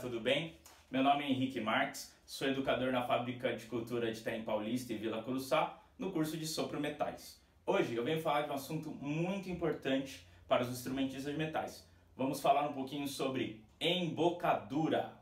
tudo bem? Meu nome é Henrique Marques, sou educador na Fábrica de Cultura de Itaim Paulista e Vila Curuçá, no curso de Sopro Metais. Hoje eu venho falar de um assunto muito importante para os instrumentistas de metais. Vamos falar um pouquinho sobre embocadura.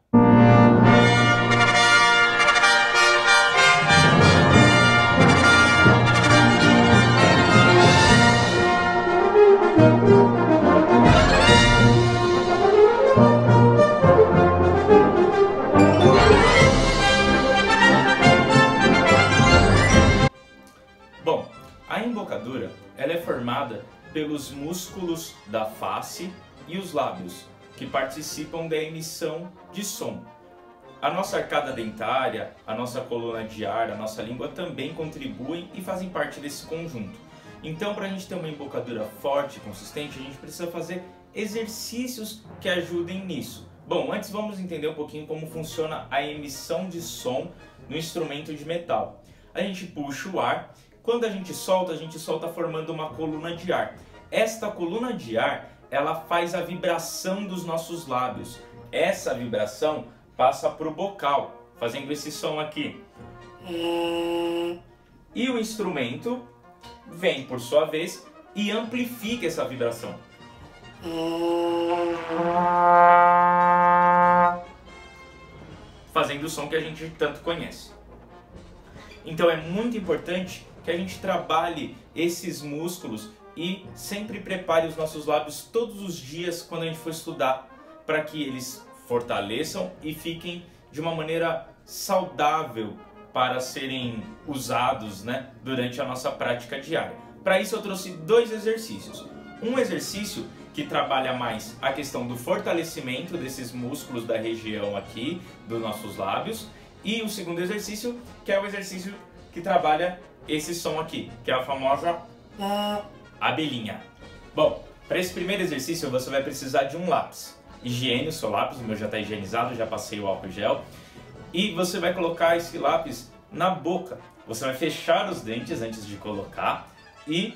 Bom, a embocadura ela é formada pelos músculos da face e os lábios, que participam da emissão de som. A nossa arcada dentária, a nossa coluna de ar, a nossa língua também contribuem e fazem parte desse conjunto. Então, para a gente ter uma embocadura forte e consistente, a gente precisa fazer exercícios que ajudem nisso. Bom, antes vamos entender um pouquinho como funciona a emissão de som no instrumento de metal. A gente puxa o ar. Quando a gente solta formando uma coluna de ar. Esta coluna de ar, ela faz a vibração dos nossos lábios. Essa vibração passa para o bocal, fazendo esse som aqui. E o instrumento vem, por sua vez, e amplifica essa vibração. Fazendo o som que a gente tanto conhece. Então é muito importante que a gente trabalhe esses músculos e sempre prepare os nossos lábios todos os dias quando a gente for estudar, para que eles fortaleçam e fiquem de uma maneira saudável para serem usados, durante a nossa prática diária. Para isso eu trouxe dois exercícios. Um exercício que trabalha mais a questão do fortalecimento desses músculos da região aqui dos nossos lábios, e o segundo exercício, que é o exercício que trabalha esse som aqui, que é a famosa abelhinha. Bom, para esse primeiro exercício você vai precisar de um lápis. Higiene o seu lápis, o meu já está higienizado, já passei o álcool gel. E você vai colocar esse lápis na boca. Você vai fechar os dentes antes de colocar e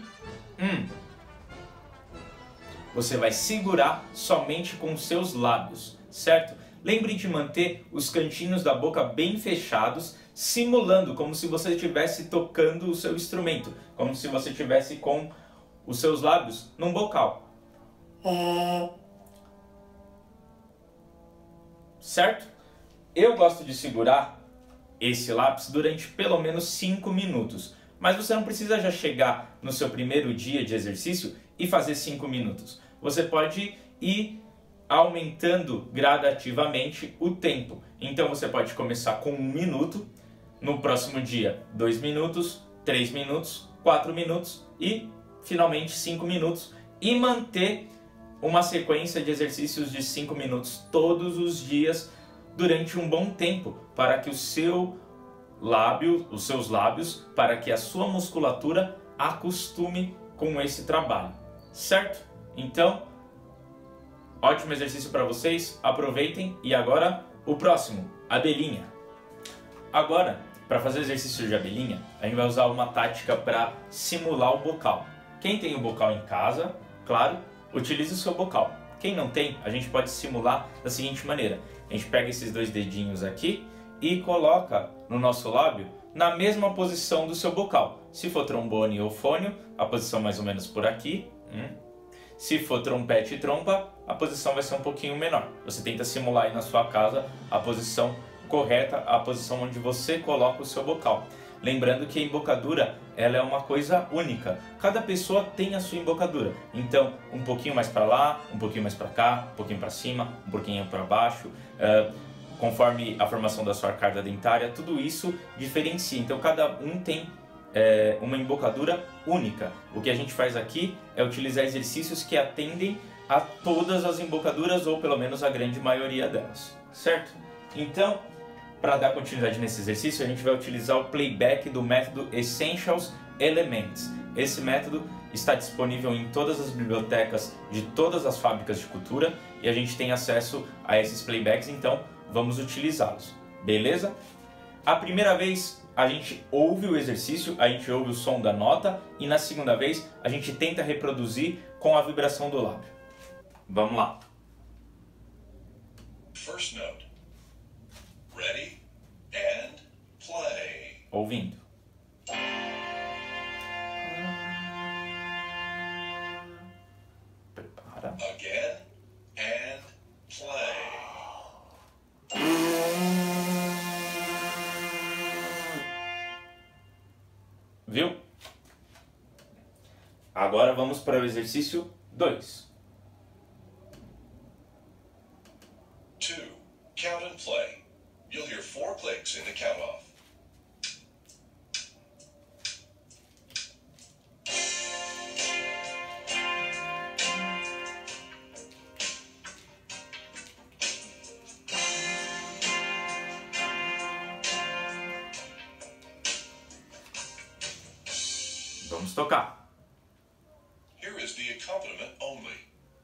você vai segurar somente com os seus lábios, certo? Lembre de manter os cantinhos da boca bem fechados, simulando como se você estivesse tocando o seu instrumento, como se você estivesse com os seus lábios num bocal. Certo? Eu gosto de segurar esse lápis durante pelo menos 5 minutos, mas você não precisa já chegar no seu primeiro dia de exercício e fazer 5 minutos. Você pode ir aumentando gradativamente o tempo. Então você pode começar com 1 minuto, no próximo dia 2 minutos, 3 minutos, 4 minutos e finalmente 5 minutos, e manter uma sequência de exercícios de 5 minutos todos os dias durante um bom tempo, para que os seus lábios, para que a sua musculatura acostume com esse trabalho, certo? Então, ótimo exercício para vocês, aproveitem. E agora o próximo, abelhinha. Agora, para fazer exercício de abelhinha, a gente vai usar uma tática para simular o bocal. Quem tem o bocal em casa, claro, utilize o seu bocal. Quem não tem, a gente pode simular da seguinte maneira. A gente pega esses 2 dedinhos aqui e coloca no nosso lábio na mesma posição do seu bocal. Se for trombone ou fônio, a posição mais ou menos por aqui. Se for trompete e trompa, a posição vai ser um pouquinho menor. Você tenta simular aí na sua casa a posição correta, a posição onde você coloca o seu bocal. Lembrando que a embocadura ela é uma coisa única. Cada pessoa tem a sua embocadura. Então, um pouquinho mais para lá, um pouquinho mais para cá, um pouquinho para cima, um pouquinho para baixo, conforme a formação da sua arcada dentária, tudo isso diferencia. Então, cada um tem uma embocadura única. O que a gente faz aqui é utilizar exercícios que atendem a todas as embocaduras, ou pelo menos a grande maioria delas, certo? Então, para dar continuidade nesse exercício, a gente vai utilizar o playback do método Essentials Elements. Esse método está disponível em todas as bibliotecas de todas as fábricas de cultura e a gente tem acesso a esses playbacks, então vamos utilizá-los, beleza? A primeira vez a gente ouve o exercício, a gente ouve o som da nota, e na segunda vez a gente tenta reproduzir com a vibração do lábio. Vamos lá. First note. ouvindo. Prepara. Again and play. Viu? Agora vamos para o exercício 2. 2. Count and play. You'll hear 4 clicks in the count off. Vamos tocar. Here is the accompaniment only.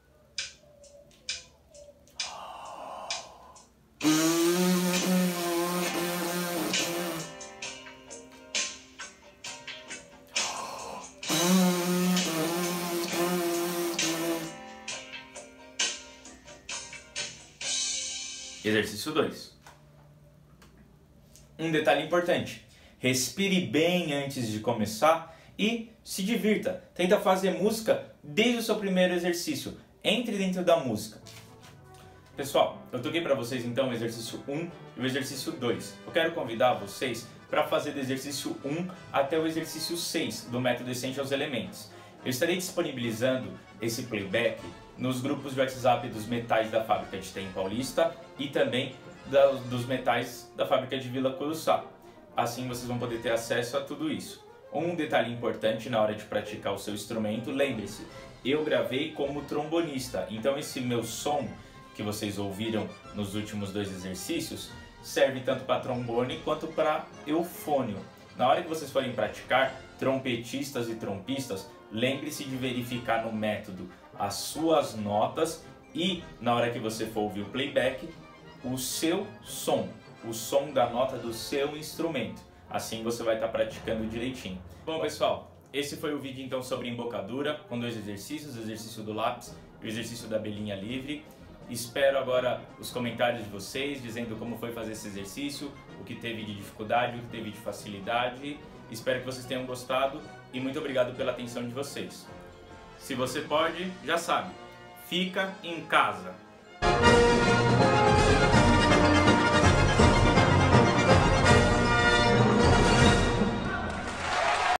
Exercício 2. Um detalhe importante: respire bem antes de começar e se divirta. Tenta fazer música desde o seu primeiro exercício. Entre dentro da música. Pessoal, eu toquei para vocês então o exercício 1 e o exercício 2. Eu quero convidar vocês para fazer do exercício 1 até o exercício 6 do método Essentials Elements. Eu estarei disponibilizando esse playback nos grupos de WhatsApp dos metais da fábrica de Itaim Paulista e também dos metais da fábrica de Vila Curuçá. Assim vocês vão poder ter acesso a tudo isso. Um detalhe importante na hora de praticar o seu instrumento, lembre-se, eu gravei como trombonista, então esse meu som que vocês ouviram nos últimos 2 exercícios serve tanto para trombone quanto para eufônio. Na hora que vocês forem praticar, trompetistas e trompistas, lembre-se de verificar no método as suas notas e, na hora que você for ouvir o playback, o seu som, o som da nota do seu instrumento. Assim você vai estar praticando direitinho. Bom, pessoal, esse foi o vídeo então sobre embocadura, com 2 exercícios, o exercício do lápis e o exercício da abelhinha livre. Espero agora os comentários de vocês, dizendo como foi fazer esse exercício, o que teve de dificuldade, o que teve de facilidade. Espero que vocês tenham gostado e muito obrigado pela atenção de vocês. Se você pode, já sabe, fica em casa.